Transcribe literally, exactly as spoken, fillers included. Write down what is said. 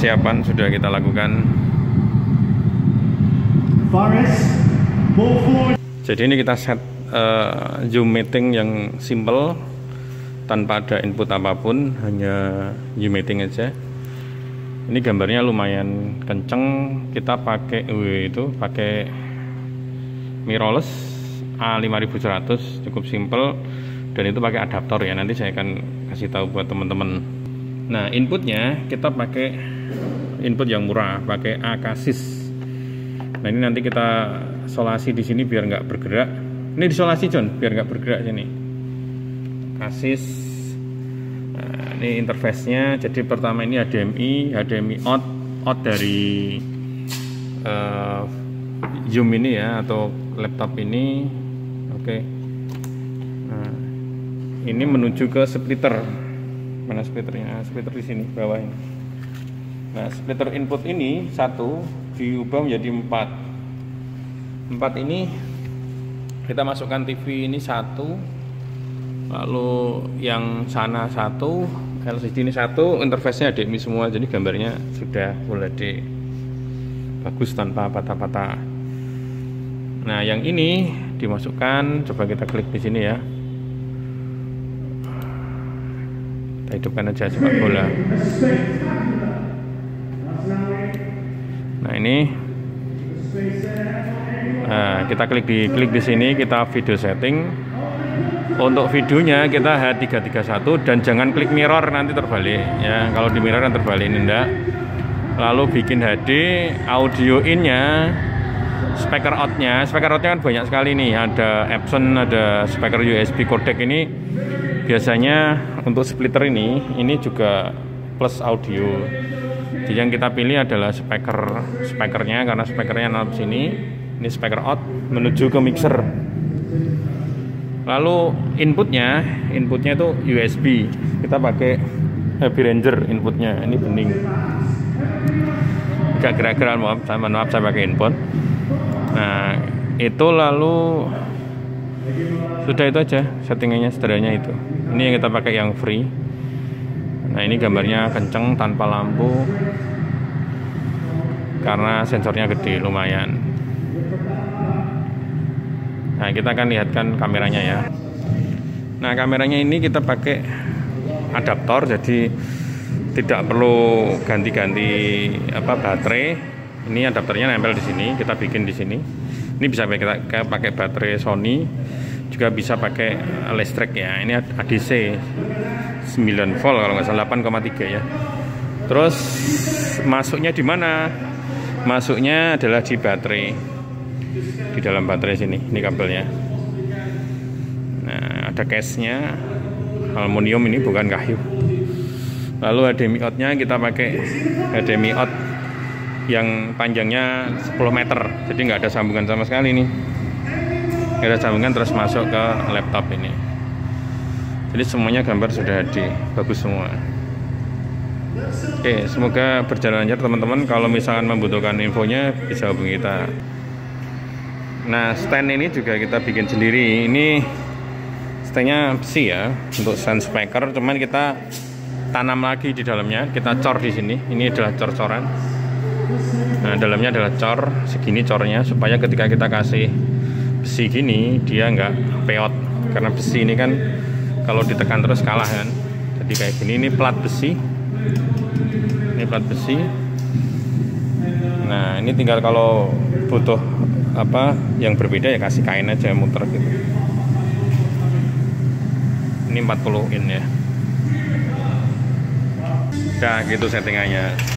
persiapan sudah kita lakukan. Jadi ini kita set uh, Zoom meeting yang simple tanpa ada input apapun, hanya Zoom meeting aja. Ini gambarnya lumayan kenceng. Kita pakai uh, itu pakai mirrorless A lima ribu seratus, cukup simple, dan itu pakai adaptor ya. Nanti saya akan kasih tahu buat teman-teman. Nah, inputnya kita pakai input yang murah, pakai Akasis. Nah, ini nanti kita solasi di sini biar nggak bergerak. Ini disolasi John, biar nggak bergerak sini. Akasis. Nah, ini interface-nya. Jadi pertama ini H D M I, H D M I out, out dari uh, Zoom ini ya, atau laptop ini. Oke. Nah, ini menuju ke splitter. Mana splitternya? Splitter di sini bawah ini. Nah, splitter input ini satu diubah menjadi empat. Empat ini kita masukkan T V ini satu, lalu yang sana satu, L C D ini satu, interface-nya H D M I semua, jadi gambarnya sudah Full H D, bagus tanpa patah-patah. Nah, yang ini dimasukkan, coba kita klik di sini ya. Kita hidupkan aja sepak bola. Nah, ini nah, kita klik di klik di sini, kita video setting. Untuk videonya kita H tiga tiga satu dan jangan klik mirror, nanti terbalik ya. Kalau di mirror kan terbalik, ini enggak. Lalu bikin H D, audio in-nya, speaker out-nya. Speaker out-nya kan banyak sekali nih, ada Epson, ada speaker U S B codec. Ini biasanya untuk splitter ini, ini juga plus audio. Jadi yang kita pilih adalah speaker speakernya, karena speakernya nol sini. Ini speaker out menuju ke mixer. Lalu inputnya, inputnya itu U S B. Kita pakai Behringer inputnya. Ini bening. Agak gerak-gerak, maaf, saya maaf saya pakai input. Nah, itu lalu sudah, itu aja settingannya, sederhananya itu. Ini yang kita pakai yang free. Nah, ini gambarnya kenceng tanpa lampu karena sensornya gede lumayan. Nah, kita akan lihatkan kameranya ya. Nah, kameranya ini kita pakai adaptor, jadi tidak perlu ganti-ganti apa baterai. Ini adapternya nempel di sini, kita bikin di sini. Ini bisa kita pakai baterai Sony, juga bisa pakai listrik ya. Ini A D C sembilan volt kalau nggak salah, delapan koma tiga ya. Terus masuknya di mana? Masuknya adalah di baterai, di dalam baterai sini. Ini kabelnya. Nah, ada case-nya aluminium, ini bukan kayu. Lalu H D M I out-nya kita pakai H D M I out yang panjangnya sepuluh meter, jadi nggak ada sambungan sama sekali nih. Nggak ada sambungan, terus masuk ke laptop ini. Jadi semuanya gambar sudah H D, bagus semua. Oke, semoga berjalan lancar teman-teman. Kalau misalkan membutuhkan infonya bisa hubungi kita. Nah, stand ini juga kita bikin sendiri. Ini standnya besi ya, untuk stand speaker, cuman kita tanam lagi di dalamnya. Kita cor di sini. Ini adalah cor-coran. Nah, dalamnya adalah cor, segini cornya, supaya ketika kita kasih besi gini dia nggak peot, karena besi ini kan kalau ditekan terus kalah kan. Jadi kayak gini, ini plat besi, ini plat besi. Nah, ini tinggal kalau butuh apa yang berbeda ya kasih kain aja, muter gitu. Ini empat puluh in ya. Nah, gitu settingannya.